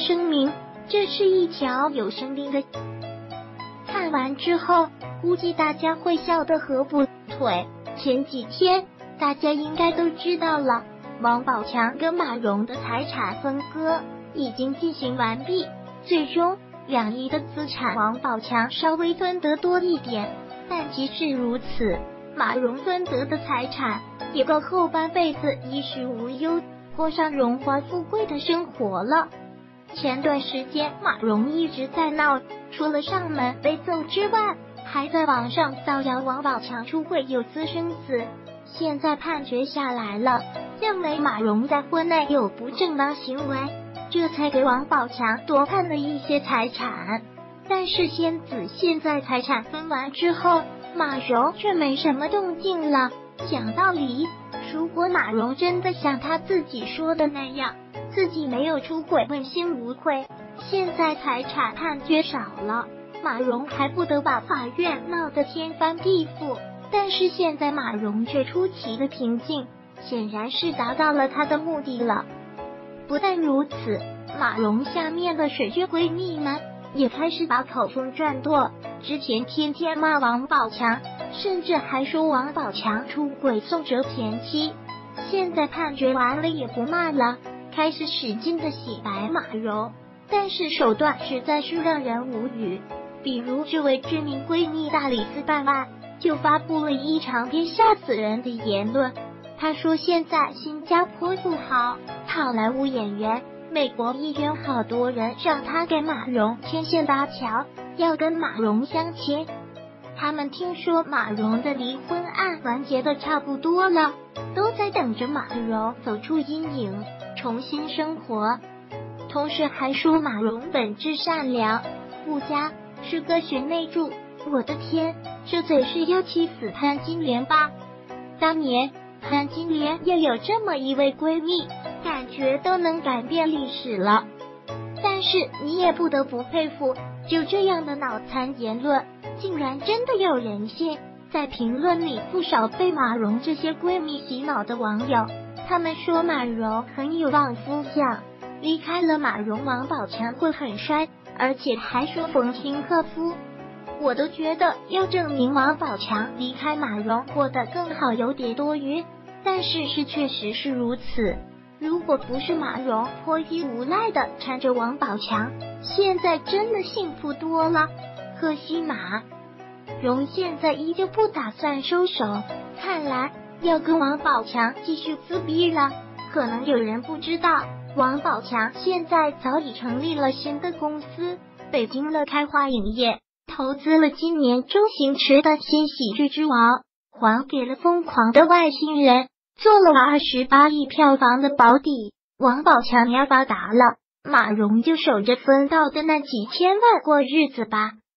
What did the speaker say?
声明，这是一条有生命的。看完之后，估计大家会笑得合不腿。前几天大家应该都知道了，王宝强跟马蓉的财产分割已经进行完毕，最终2亿的资产王宝强稍微分得多一点，但即使如此，马蓉分得的财产也够后半辈子衣食无忧，过上荣华富贵的生活了。前段时间马蓉一直在闹，除了上门被揍之外，还在网上造谣王宝强出轨有私生子。现在判决下来了，认为马蓉在婚内有不正当行为，这才给王宝强多判了一些财产。但是仙子现在财产分完之后，马蓉却没什么动静了。讲道理，如果马蓉真的像他自己说的那样，自己没有出轨问心无愧，现在财产判决少了，马蓉还不得把法院闹得天翻地覆。但是现在马蓉却出奇的平静，显然是达到了她的目的了。不但如此，马蓉下面的水军闺蜜们也开始把口风转舵，之前天天骂王宝强，甚至还说王宝强出轨宋哲前妻，现在判决完了也不骂了，开始使劲的洗白马蓉。但是手段实在是让人无语，比如这位知名闺蜜大李斯办案就发布了一长篇吓死人的言论。她说现在新加坡富豪、好莱坞演员、美国议员好多人让她给马蓉牵线搭桥，要跟马蓉相亲。他们听说马蓉的离婚案完结的差不多了，都在等着马蓉走出阴影，重新生活。同时还说马蓉本质善良，顾家是个贤内助。我的天，这嘴是要气死潘金莲吧？当年潘金莲也有这么一位闺蜜，感觉都能改变历史了。但是你也不得不佩服，就这样的脑残言论，竟然真的有人信。在评论里，不少被马蓉这些闺蜜洗脑的网友，他们说马蓉很有望夫相，离开了马蓉王宝强会很衰，而且还说逢迎克夫。我都觉得要证明王宝强离开马蓉过得更好有点多余，但是确实是如此。如果不是马蓉迫于无奈的缠着王宝强，现在真的幸福多了。可惜马蓉现在依旧不打算收手，看来要跟王宝强继续撕逼了。可能有人不知道，王宝强现在早已成立了新的公司——北京乐开花影业，投资了今年周星驰的新喜剧之王，还给了疯狂的外星人做了28亿票房的保底。王宝强要发达了，马蓉就守着分到的那几千万过日子吧。